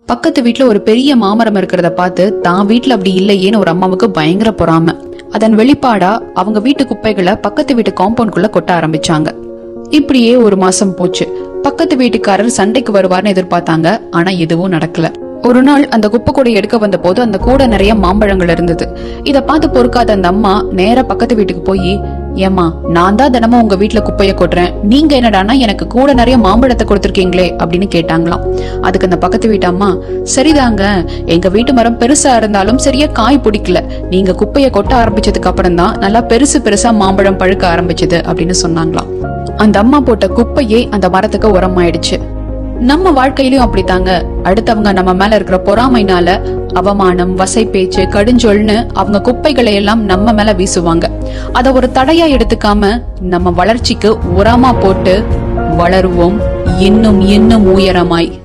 பக்கத்து வீட்டுல ஒரு பெரிய மாமரம் இருக்கிறத பார்த்து தான் வீட்டுல அப்படி இல்லையேன்னு ஒரு அம்மாவுக்கு பயங்கர பொறாம. அதன் வெளிப்பாடா அவங்க வீட்டு குப்பைகளை பக்கத்து வீட்டு காம்பவுண்ட்குள்ள கொட்ட ஆரம்பிச்சாங்க. இப்படியே ஒரு மாசம் போச்சு. பக்கத்து வீட்டுக்காரர் சண்டைக்கு வருவார்னு எதிர்பார்த்தாங்க. ஆனா எதுவும் நடக்கல. ஒரு நாள் அந்த குப்பை கூடை எடுக்க வந்த போது அந்த கூடை நிறைய மாம்பழங்கள் இருந்தது. இத பார்த்து பொறுக்காத அந்த அம்மா நேரா பக்கத்து வீட்டுக்கு போய், ஏமா நான் தான் தினமும் உங்க வீட்டுல குப்பைய கொட்டுறேன், நீங்க என்னடானா எனக்கு கூட நிறைய மாம்பழத்தை கொடுத்துருக்கீங்களே அப்படின்னு கேட்டாங்களாம். அதுக்கு அந்த பக்கத்து வீட்டு அம்மா, சரிதாங்க, எங்க வீட்டு மரம் பெருசா இருந்தாலும் சரியா காய் பிடிக்கல, நீங்க குப்பைய கொட்ட ஆரம்பிச்சதுக்கு அப்புறம் தான் நல்லா பெருசு பெருசா மாம்பழம் பழுக்க ஆரம்பிச்சது அப்படின்னு சொன்னாங்களாம். அந்த அம்மா போட்ட குப்பையே அந்த மரத்துக்கு உரமாயிடுச்சு. நம்ம வாழ்க்கையிலயும் அப்படித்தாங்க. அடுத்தவங்க நம்ம மேல இருக்கிற பொறாமைனால அவமானம், வசை பேச்சு, கடுஞ்சொல்னு அவங்க குப்பைகளை எல்லாம் நம்ம மேல வீசுவாங்க. அத ஒரு தடையா எடுத்துக்காம நம்ம வளர்ச்சிக்கு உரமா போட்டு வளருவோம் இன்னும் இன்னும் உயரமாய்.